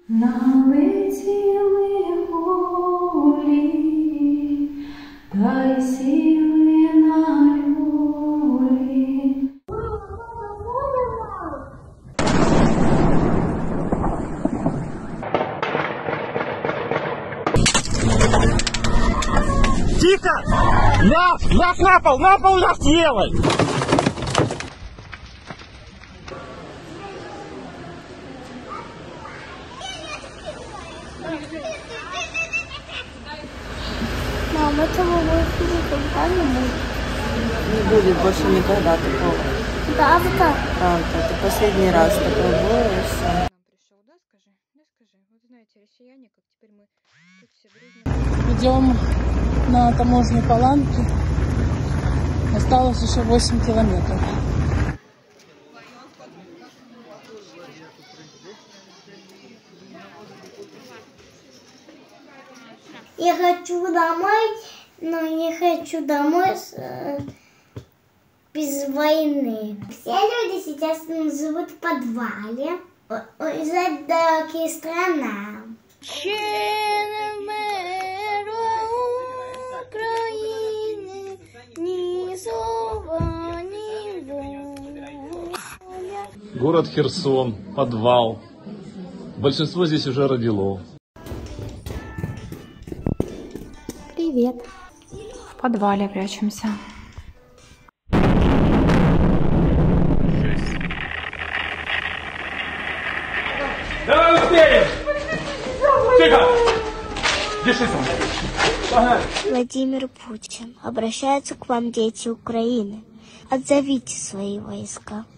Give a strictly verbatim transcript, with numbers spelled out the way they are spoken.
Налетіли гулі, та й сіли на люлі. Тихо! Ляг! Ляг на пол! На пол ляг делай! Мама, этого больше никогда не будет. Не будет больше никогда такого. Правда? Правда, это последний раз такое было, и все. Нам пришел, да, скажи, да, скажи. Вот знаете, россияне, как теперь мы тут все дружно. Идем на таможню Паланки. Осталось еще восемь километров. Я хочу домой, но не хочу домой с, э, без войны. Все люди сейчас живут в подвале, уезжать в далекие страны. Город Херсон, подвал. Большинство здесь уже родило. Привет. В подвале прячемся. Давай успеем! Тихо! Держись! Погнали! Владимир Путин. Обращаются к вам дети Украины. Отзовите свои войска.